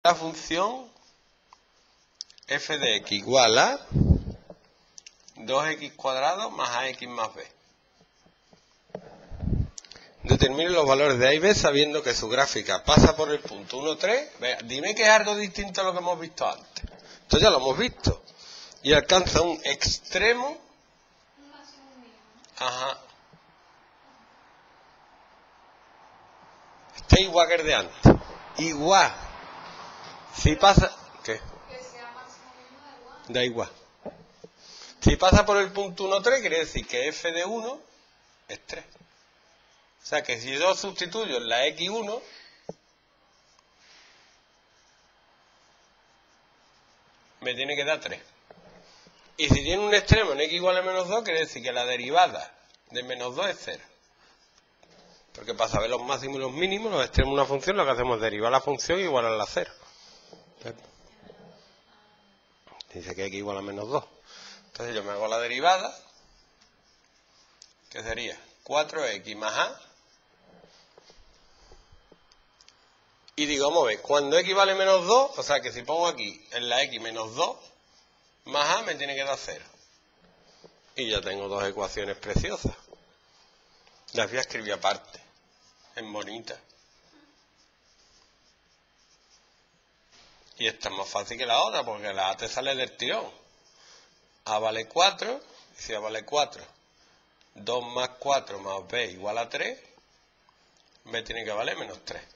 la función f de x igual a 2x cuadrado más ax más b. Determine los valores de a y b sabiendo que su gráfica pasa por el punto 1, 3. Dime que es algo distinto a lo que hemos visto antes. Esto ya lo hemos visto. Y alcanza un extremo. Ajá. Este es igual que el de antes. Igual. Si pasa... ¿Qué? Da igual. Si pasa por el punto 1, 3, quiere decir que f de 1 es 3. O sea que si yo sustituyo en la x1, me tiene que dar 3. Y si tiene un extremo en x igual a menos 2, quiere decir que la derivada de menos 2 es 0. Porque para saber los máximos y los mínimos, los extremos de una función, lo que hacemos es derivar la función igual a la 0. Dice que x igual a menos 2. Entonces yo me hago la derivada, que sería 4x más a. Y digo, vamos a ver, cuando x vale menos 2, o sea que si pongo aquí en la x menos 2, más a me tiene que dar 0. Y ya tengo dos ecuaciones preciosas. Las voy a escribir aparte, en bonita. Y esta es más fácil que la otra, porque la a te sale del tirón. A vale 4, y si a vale 4, 2 más 4 más b igual a 3, b tiene que valer menos 3.